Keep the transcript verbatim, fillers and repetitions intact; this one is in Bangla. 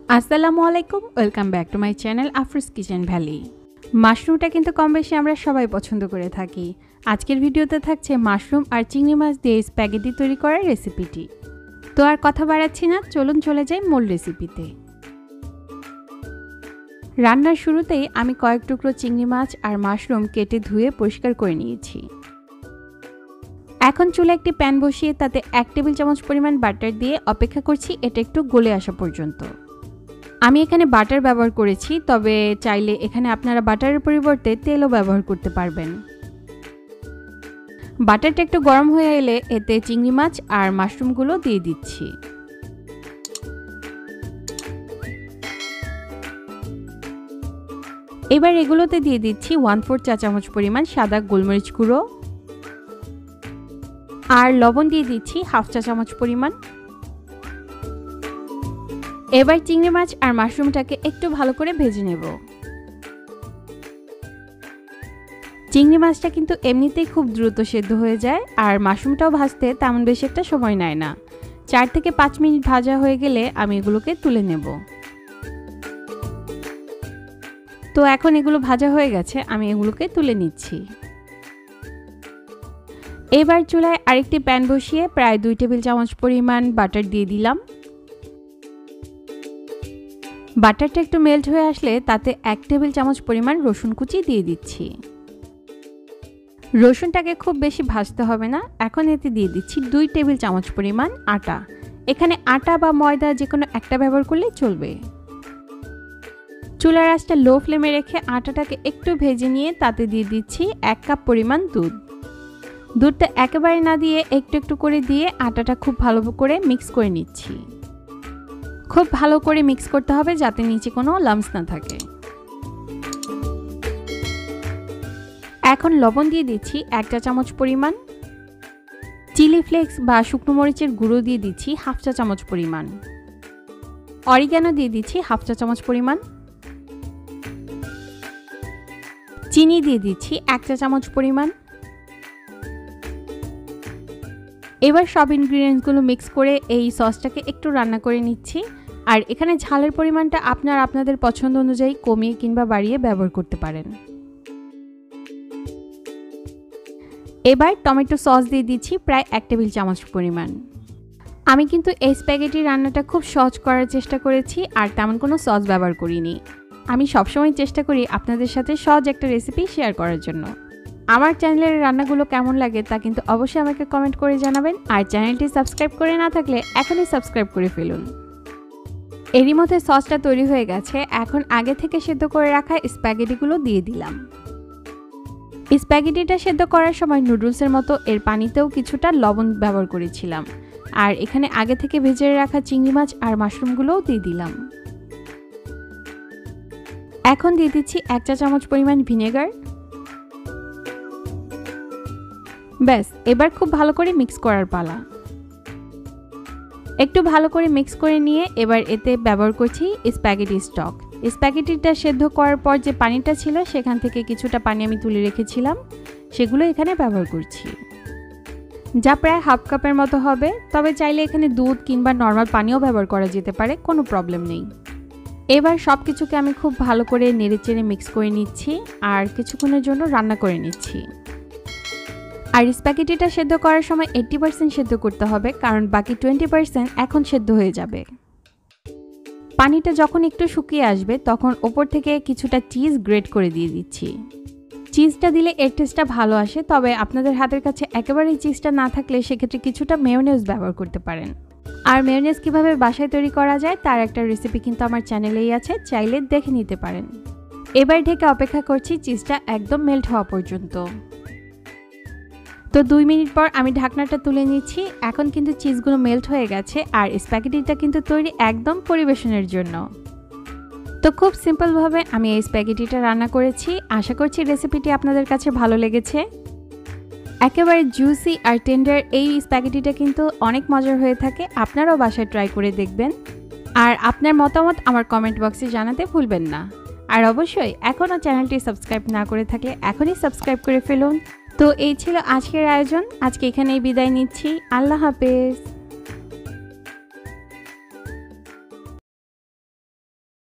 আসসালামু আলাইকুম, welcome back to my channel Afroz kitchen valley. মাশরুমটা কিন্তু কম বেশি আমরা সবাই পছন্দ করে থাকি। আজকের ভিডিওতে থাকছে মাশরুম আর চিংড়ি মাছ দিয়ে স্প্যাগেটি তৈরি করার রেসিপিটি। তো আর কথা বাড়াচ্ছি না, চলুন চলে যাই মূল রেসিপিতে। রান্নার শুরুতেই আমি কয়েক টুকরো চিংড়ি মাছ আর মাশরুম কেটে ধুয়ে পরিষ্কার করে নিয়েছি। এখন চুলে একটি প্যান বসিয়ে তাতে এক টেবিল চামচ পরিমাণ বাটার দিয়ে অপেক্ষা করছি এটা একটু গলে আসা পর্যন্ত। আমি এখানে বাটার ব্যবহার করেছি, তবে চাইলে এখানে আপনারা বাটারের পরিবর্তে তেলও ব্যবহার করতে পারবেন। বাটারটা একটু গরম হয়ে এলে এতে চিংড়ি মাছ আর মাশরুমগুলো দিয়ে দিচ্ছি। এবার এগুলোতে দিয়ে দিচ্ছি ওয়ান ফোর চা চামচ পরিমাণ সাদা গোলমরিচ গুঁড়ো আর লবণ দিয়ে দিচ্ছি হাফ চা চামচ পরিমাণ। এবার চিংড়ি মাছ আর মাশরুমটাকে একটু ভালো করে ভেজে নেব। চিংড়ি মাছটা কিন্তু এমনিতেই খুব দ্রুত সেদ্ধ হয়ে যায় আর মাশরুমটাও ভাজতে তেমন বেশি একটা সময় নেয় না। চার থেকে পাঁচ মিনিট ভাজা হয়ে গেলে আমি এগুলোকে তুলে নেব। তো এখন এগুলো ভাজা হয়ে গেছে, আমি এগুলোকে তুলে নিচ্ছি। এবার চুলায় আরেকটি প্যান বসিয়ে প্রায় দুই টেবিল চামচ পরিমাণ বাটার দিয়ে দিলাম। বাটারটা একটু মেল্ট হয়ে আসলে তাতে এক টেবিল চামচ পরিমাণ রসুন কুচি দিয়ে দিচ্ছি। রসুনটাকে খুব বেশি ভাজতে হবে না। এখন এতে দিয়ে দিচ্ছি দুই টেবিল চামচ পরিমাণ আটা। এখানে আটা বা ময়দা যে কোনো একটা ব্যবহার করলেই চলবে। চুলার আঁচটা লো ফ্লেমে রেখে আটাটাকে একটু ভেজে নিয়ে তাতে দিয়ে দিচ্ছি এক কাপ পরিমাণ দুধ। দুধটা একেবারে না দিয়ে একটু একটু করে দিয়ে আটাটা খুব ভালো করে মিক্স করে নিচ্ছি। খুব ভালো করে মিক্স করতে হবে যাতে নিচে কোনো লাম্পস না থাকে। এখন লবণ দিয়ে দিচ্ছি এক চা চামচ পরিমাণ। চিলি ফ্লেক্স বা শুকনো মরিচের গুঁড়ো দিয়ে দিচ্ছি হাফ চা চামচ পরিমাণ। অরিগ্যানো দিয়ে দিচ্ছি হাফ চা চামচ পরিমাণ। চিনি দিয়ে দিচ্ছি এক চা চামচ পরিমাণ। এবার সব ইনগ্রিডিয়েন্টসগুলো মিক্স করে এই সসটাকে একটু রান্না করে নিচ্ছি। আর এখানে ঝালের পরিমাণটা আপনার আপনাদের পছন্দ অনুযায়ী কমিয়ে কিংবা বাড়িয়ে ব্যবহার করতে পারেন। এবার টমেটো সস দিয়ে দিচ্ছি প্রায় এক টেবিল চামচ পরিমাণ। আমি কিন্তু এই স্প্যাগেটি রান্নাটা খুব সহজ করার চেষ্টা করেছি আর তেমন কোনো সস ব্যবহার করিনি। আমি সবসময় চেষ্টা করি আপনাদের সাথে সহজ একটা রেসিপি শেয়ার করার জন্য। আমার চ্যানেলের রান্নাগুলো কেমন লাগে তা কিন্তু অবশ্যই আমাকে কমেন্ট করে জানাবেন। আর চ্যানেলটি সাবস্ক্রাইব করে না থাকলে এখনই সাবস্ক্রাইব করে ফেলুন। এরই মধ্যে সসটা তৈরি হয়ে গেছে। এখন আগে থেকে সেদ্ধ করে রাখা স্প্যাগেটিগুলো দিয়ে দিলাম। স্প্যাগেটিটা সেদ্ধ করার সময় নুডলসের মতো এর পানিতেও কিছুটা লবণ ব্যবহার করেছিলাম। আর এখানে আগে থেকে ভেজে রাখা চিংড়ি মাছ আর মাশরুমগুলোও দিয়ে দিলাম। এখন দিয়ে দিচ্ছি এক চা চামচ পরিমাণ ভিনেগার। ব্যাস, এবার খুব ভালো করে মিক্স করার পালা। একটু ভালো করে মিক্স করে নিয়ে এবার এতে ব্যবহার করছি স্প্যাগেটি স্টক। স্প্যাগেটিটা সেদ্ধ করার পর যে পানিটা ছিল সেখান থেকে কিছুটা পানি আমি তুলে রেখেছিলাম, সেগুলো এখানে ব্যবহার করছি, যা প্রায় হাফ কাপের মতো হবে। তবে চাইলে এখানে দুধ কিংবা নর্মাল পানিও ব্যবহার করা যেতে পারে, কোনো প্রবলেম নেই। এবার সব কিছুকে আমি খুব ভালো করে নেড়েচেড়ে মিক্স করে নিচ্ছি আর কিছুক্ষণের জন্য রান্না করে নিচ্ছি। আর স্প্যাগেটিটা সেদ্ধ করার সময় এইট্টি পার্সেন্ট সেদ্ধ করতে হবে, কারণ বাকি টোয়েন্টি পার্সেন্ট এখন সেদ্ধ হয়ে যাবে। পানিটা যখন একটু শুকিয়ে আসবে তখন ওপর থেকে কিছুটা চিজ গ্রেট করে দিয়ে দিচ্ছি। চিজটা দিলে এর টেস্টটা ভালো আসে, তবে আপনাদের হাতের কাছে একেবারেই চিজটা না থাকলে সেক্ষেত্রে কিছুটা মেয়োনেজ ব্যবহার করতে পারেন। আর মেয়োনেজ কীভাবে বাসায় তৈরি করা যায় তার একটা রেসিপি কিন্তু আমার চ্যানেলেই আছে, চাইলে দেখে নিতে পারেন। এবার ঢেকে অপেক্ষা করছি চিজটা একদম মেল্ট হওয়া পর্যন্ত। তো দুই মিনিট পর আমি ঢাকনাটা তুলে নিচ্ছি। এখন কিন্তু চিজগুলো মেল্ট হয়ে গেছে আর স্প্যাগেটিটা কিন্তু তৈরি একদম পরিবেশনের জন্য। তো খুব সিম্পলভাবে আমি এই স্প্যাগেটিটা রান্না করেছি। আশা করছি রেসিপিটি আপনাদের কাছে ভালো লেগেছে। একেবারে জুসি আর টেন্ডার এই স্প্যাগেটিটা কিন্তু অনেক মজার হয়ে থাকে। আপনারাও বাসায় ট্রাই করে দেখবেন আর আপনার মতামত আমার কমেন্ট বক্সে জানাতে ভুলবেন না। আর অবশ্যই এখনও চ্যানেলটি সাবস্ক্রাইব না করে থাকলে এখনই সাবস্ক্রাইব করে ফেলুন। তো এই ছিল আজকের আয়োজন। আজকে এখানেই বিদায় নিচ্ছি। আল্লাহ হাফেজ।